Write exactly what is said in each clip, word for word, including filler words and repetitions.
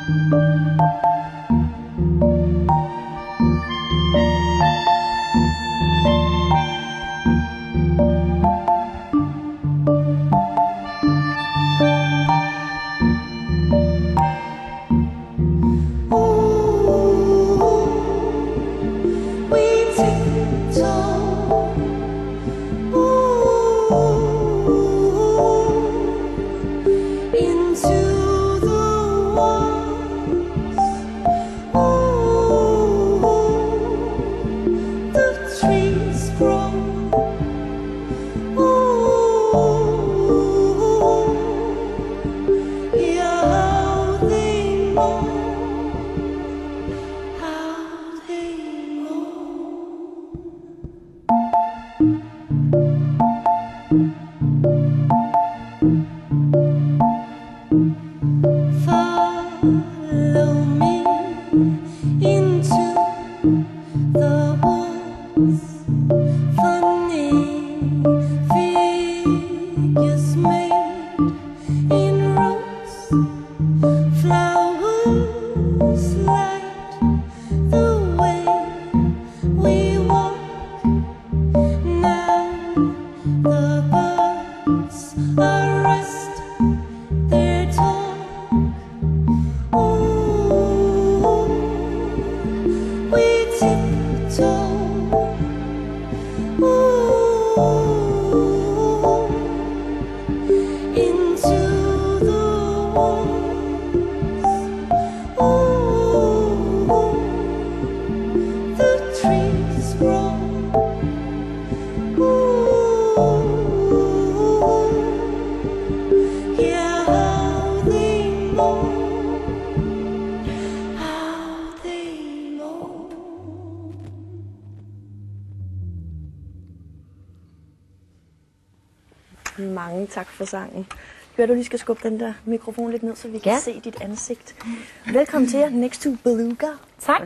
Mange tak for sangen. Hør, du lige skal skubbe den der mikrofon lidt ned, så vi kan ja. se dit ansigt. Velkommen til jer, Next to Beluga. Tak.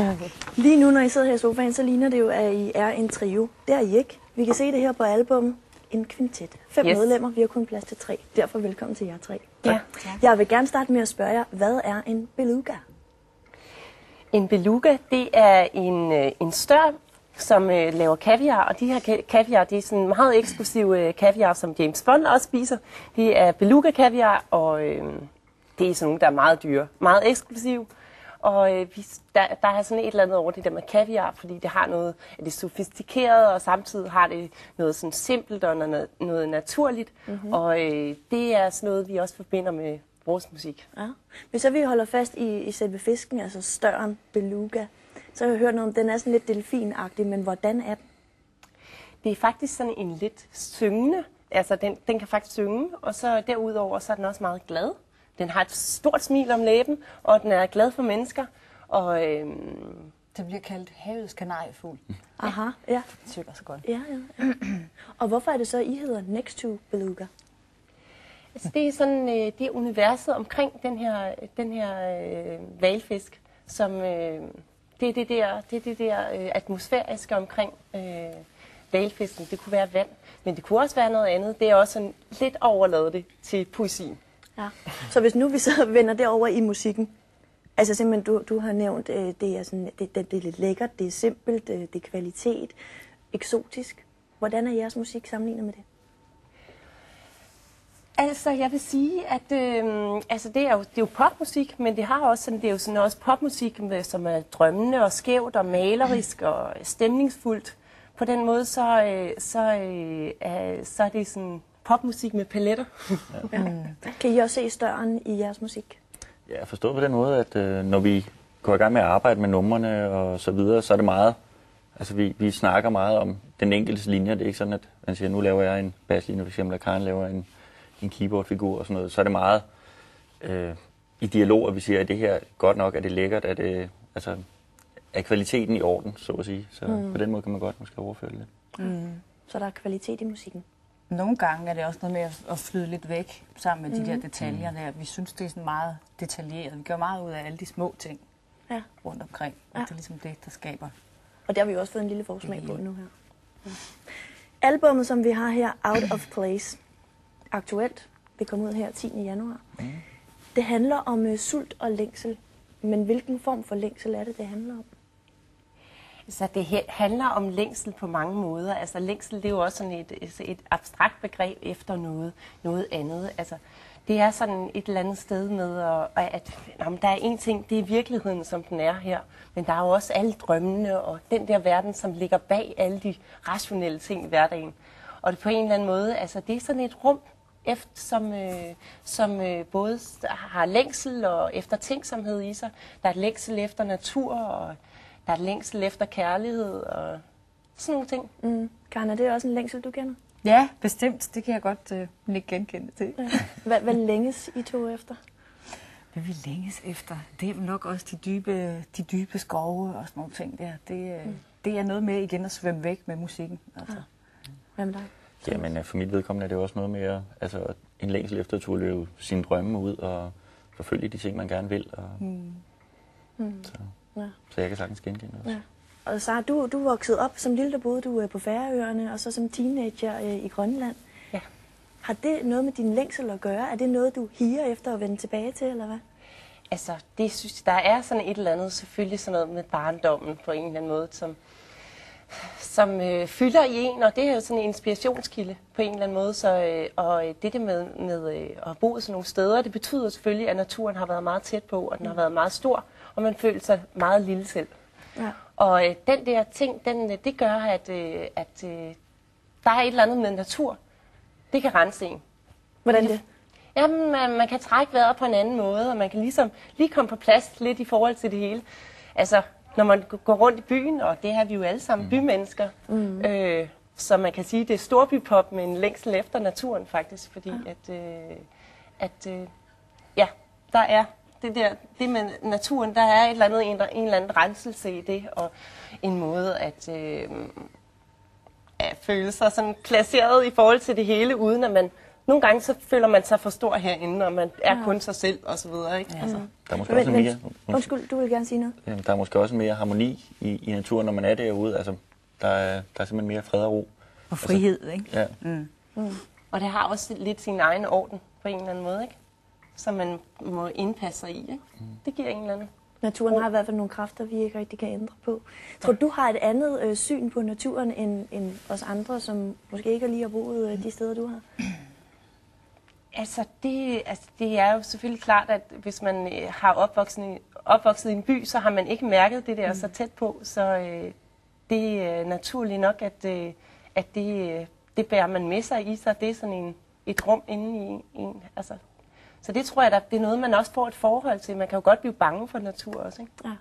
Lige nu, når I sidder her i sofaen, så ligner det jo, at I er en trio. Det er I ikke. Vi kan se det her på album. En kvintet. Fem yes. medlemmer, vi har kun plads til tre. Derfor velkommen til jer tre. Ja. Jeg vil gerne starte med at spørge jer, hvad er en beluga? En beluga, det er en, en stør, som øh, laver kaviar, og de her kaviar, det er sådan meget eksklusive øh, kaviar, som James Bond også spiser. Det er beluga kaviar, og øh, det er sådan nogle, der er meget dyre, meget eksklusive. Og øh, vi, der, der er sådan et eller andet over det der med kaviar, fordi det har noget, det er sofistikeret, og samtidig har det noget sådan simpelt og noget, noget naturligt. Mm-hmm. Og øh, det er sådan noget, vi også forbinder med vores musik. Ja. Hvis så vi holder fast i, i selve fisken, altså støren, beluga, så har jeg hørt noget om, den er sådan lidt delfinagtig, men hvordan er den? Det er faktisk sådan en lidt syngende, altså den, den kan faktisk synge, og så derudover så er den også meget glad. Den har et stort smil om læben, og den er glad for mennesker. Og øhm, den bliver kaldt havets kanariefugl. Aha, ja. Det synger så godt. Ja, ja, ja. Og hvorfor er det så, I hedder Next to Beluga? Altså, det er sådan øh, det er universet omkring den her, den her øh, hvalfisk, som øh, det er det der, det er det der øh, atmosfæriske omkring øh, hvalfisken. Det kunne være vand, men det kunne også være noget andet. Det er også sådan lidt overladet det til poesien. Ja. Så hvis nu vi så vender derover i musikken, altså simpelthen du, du har nævnt, øh, det, er sådan, det, det, det er lidt lækkert, det er simpelt, øh, det er kvalitet, eksotisk. Hvordan er jeres musik sammenlignet med det? Altså, jeg vil sige, at øh, altså, det, er jo, det er jo popmusik, men det har også sådan, det er jo sådan også popmusik, som er drømmende og skævt og malerisk og stemningsfuldt. På den måde, så, øh, så, øh, er, så er det sådan popmusik med paletter. Ja. Kan I også se støren i jeres musik? Ja, forstået på den måde, at øh, når vi går i gang med at arbejde med numrene og så videre, så er det meget, altså vi, vi snakker meget om den enkelte linje. Det er ikke sådan, at man siger, nu laver jeg en basslinje, for eksempel, og Karen laver en, en keyboardfigur og sådan noget. Så er det meget øh, i dialog, at vi siger, at det her godt nok, er det lækkert, at det, altså, er kvaliteten i orden, så at sige. Så mm. på den måde kan man godt måske overføre det lidt. Mm. Så der er kvalitet i musikken? Nogle gange er det også noget med at flyde lidt væk sammen med mm. de der detaljer der. Vi synes, det er sådan meget detaljeret. Vi gør meget ud af alle de små ting ja. rundt omkring. Ja. Det er ligesom det, der skaber. Og det har vi jo også fået en lille forsmag på nu her. Ja. Albummet, som vi har her, Out of Place, aktuelt, det kom ud her tiende januar. Mm. Det handler om uh, sult og længsel. Men hvilken form for længsel er det, det handler om? Så det handler om længsel på mange måder. Altså længsel, det er jo også sådan et, et abstrakt begreb efter noget, noget andet. Altså, det er sådan et eller andet sted med, at, at jamen, der er en ting, det er virkeligheden, som den er her. Men der er jo også alle drømmene og den der verden, som ligger bag alle de rationelle ting i hverdagen. Og det på en eller anden måde, altså det er sådan et rum, efter, som, øh, som øh, både har længsel og eftertænksomhed i sig. Der er et længsel efter natur, og der er et længsel efter kærlighed og sådan nogle ting. Mm. Karen, er det også en længsel, du kender? Ja, bestemt. Det kan jeg godt øh, ikke genkende til. Ja. Hvad, hvad længes I to efter? Hvad vi længes efter? Det er nok også de dybe, de dybe skove og sådan nogle ting der. Det, øh, mm. det er noget med igen at svømme væk med musikken. Altså. Ja. Hvad med dig? Jamen, for mit vedkommende er det også noget mere, altså en længsel efter at turde løbe sine drømme ud og forfølge de ting, man gerne vil. Og, mm. Mm. Så, ja. så jeg kan sagtens genkende det også. Ja. Og Sara, du, du voksede op som lille, der boede du på Færøerne, og så som teenager øh, i Grønland. Ja. Har det noget med din længsel at gøre? Er det noget, du higer efter at vende tilbage til, eller hvad? Altså, det synes der er sådan et eller andet, selvfølgelig sådan noget med barndommen på en eller anden måde, som, som øh, fylder i en, og det er jo sådan en inspirationskilde på en eller anden måde. Så, øh, og det der med, med øh, at bo sådan nogle steder, det betyder selvfølgelig, at naturen har været meget tæt på, og den har været meget stor, og man føler sig meget lille selv. Ja. Og øh, den der ting, den, det gør, at, øh, at øh, der er et eller andet med natur. Det kan rense en. Hvordan det? Jamen, man, man kan trække vejret på en anden måde, og man kan ligesom lige komme på plads lidt i forhold til det hele. Altså, når man går rundt i byen, og det er vi jo alle sammen, mm. bymennesker, mm. øh, så man kan sige, det er storbypop med en længsel efter naturen faktisk, fordi ja. at, øh, at øh, ja, der er det der, det med naturen, der er et eller andet, en, en eller anden renselse i det, og en måde at, øh, at føle sig sådan placeret i forhold til det hele, uden at man nogle gange så føler man sig for stor herinde, og man er ja. kun sig selv og så videre, ikke? Ja. Altså. Der er måske også mere, undskyld, du vil gerne sige noget? Jamen, der er måske også mere harmoni i, i naturen, når man er derude. Altså, der er, der er simpelthen mere fred og ro. Og frihed, altså, ikke? Ja. Mm. Mm. Og det har også lidt sin egen orden på en eller anden måde, ikke? Som man må indpasse sig i, ikke? Mm. Det giver en eller anden. Naturen har i hvert fald nogle kræfter, vi ikke rigtig kan ændre på. Tror du, du har et andet øh, syn på naturen end, end os andre, som måske ikke lige har boet øh, de steder, du har? Altså det, altså, det er jo selvfølgelig klart, at hvis man øh, har opvokset i, opvokset i en by, så har man ikke mærket det der mm. så tæt på. Så øh, det er naturligt nok, at, øh, at det, øh, det bærer man med sig i sig. Det er sådan en, et rum inde i en. Altså. Så det tror jeg, at det er noget, man også får et forhold til. Man kan jo godt blive bange for natur også, ikke? Ja.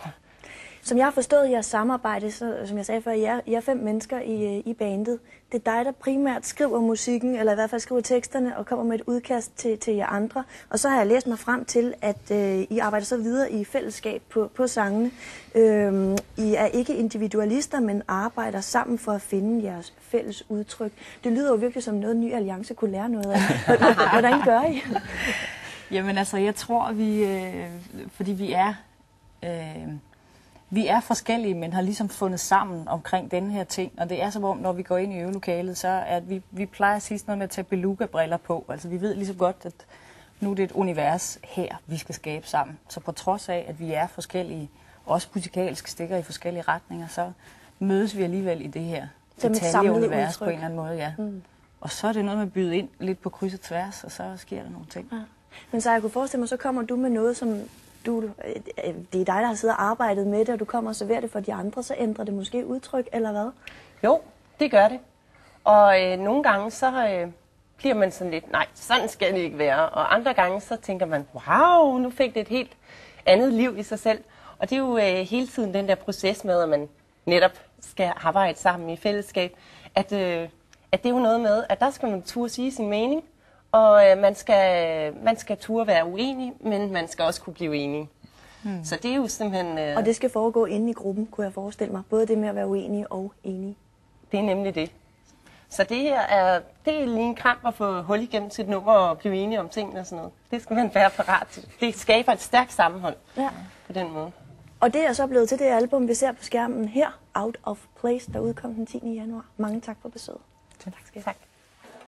Som jeg har forstået jeres samarbejde, så, som jeg sagde før, I er, I er fem mennesker i, i bandet. Det er dig, der primært skriver musikken, eller i hvert fald skriver teksterne, og kommer med et udkast til, til jer andre. Og så har jeg læst mig frem til, at øh, I arbejder så videre i fællesskab på, på sangene. Øh, I er ikke individualister, men arbejder sammen for at finde jeres fælles udtryk. Det lyder jo virkelig som noget, Ny Alliance kunne lære noget af. Hvordan gør I? Jamen altså, jeg tror, vi, øh, fordi vi er... Øh, Vi er forskellige, men har ligesom fundet sammen omkring denne her ting. Og det er som om, når vi går ind i øvelokalet, så er at vi, vi plejer at sige noget med at tage beluga-briller på. Altså vi ved ligesom godt, at nu er det et univers her, vi skal skabe sammen. Så på trods af, at vi er forskellige, også musikalsk stikker i forskellige retninger, så mødes vi alligevel i det her detaljeunivers på en eller anden måde. Ja. Mm. Og så er det noget med at byde ind lidt på kryds og tværs, og så sker der nogle ting. Ja. Men så jeg kunne forestille mig, så kommer du med noget, som... Du, det er dig, der har siddet og arbejdet med det, og du kommer og serverer det for de andre, så ændrer det måske udtryk, eller hvad? Jo, det gør det. Og øh, nogle gange, så øh, bliver man sådan lidt, nej, sådan skal det ikke være. Og andre gange, så tænker man, wow, nu fik det et helt andet liv i sig selv. Og det er jo øh, hele tiden den der proces med, at man netop skal arbejde sammen i fællesskab. At, øh, at det er jo noget med, at der skal man turde sige sin mening. Og øh, man skal, man skal turde være uenig, men man skal også kunne blive enig. Hmm. Så det er jo simpelthen... Øh, og det skal foregå inde i gruppen, kunne jeg forestille mig. Både det med at være uenig og enig. Det er nemlig det. Så det her er, det er lige en kamp at få hul igennem til et nummer og blive enige om tingene og sådan noget. Det skal man være parat til. Det skaber et stærkt sammenhold ja. på den måde. Og det er så blevet til det album, vi ser på skærmen her, Out of Place, der udkom den tiende januar. Mange tak for besøget. Tak skal I have.